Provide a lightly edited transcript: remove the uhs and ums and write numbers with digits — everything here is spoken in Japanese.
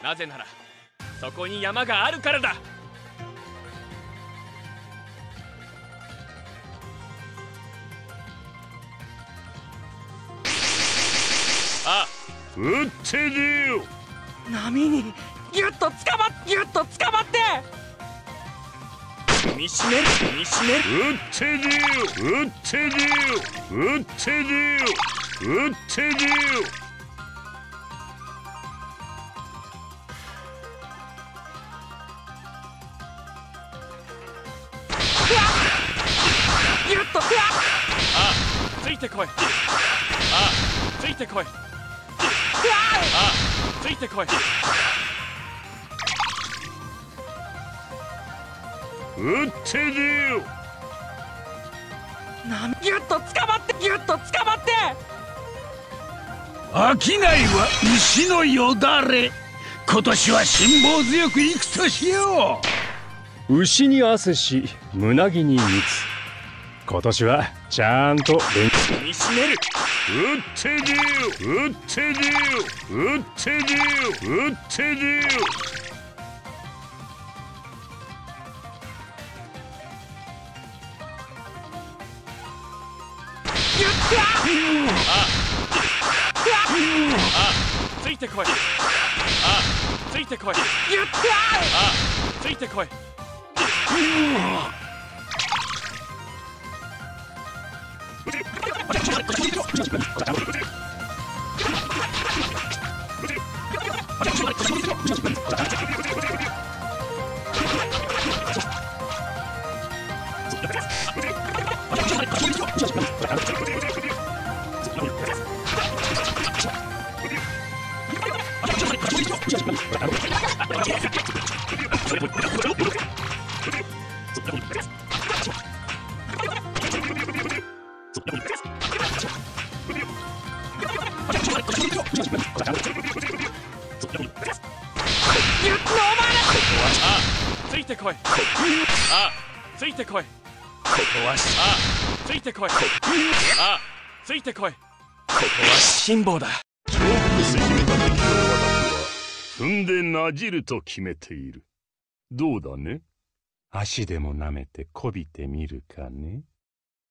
なぜならそこに山があるからだ。ああ、 撃って出よ。 波にギュッと捕まって見しめる見しめる。 撃って出よ撃って出よ撃って出よ撃って出よ。 ギュッとああ、ついてこい。ああ、ついてこい。ああ、ついてこい。 撃って出よ。 ギュッと捕まって商いは牛のよだれ。今年は辛抱強くいくとしよう。 牛に汗し胸木に蜜。今年はちゃんと見しめる。 撃って出よ撃って出よ撃って出よ撃って出よ。 ついてこい。ああ、ついてこい。ああ、ついてこい。ついてこい。ああ、ついてこい。ここはああ、ついてこい。ああ、ついてこい。ここは辛抱だ。 勝負とせ決めた敵の私は踏んでなじると決めている。どうだね。 足でも舐めてこびてみるかね。